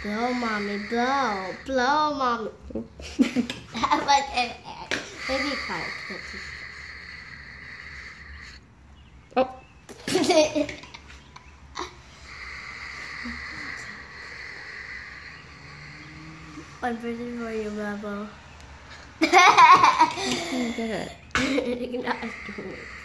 Blow, mommy, blow. Blow, mommy. That was an egg. Maybe quiet. Oh. I'm pretty for you, Bubble. You did it. You're not doing it.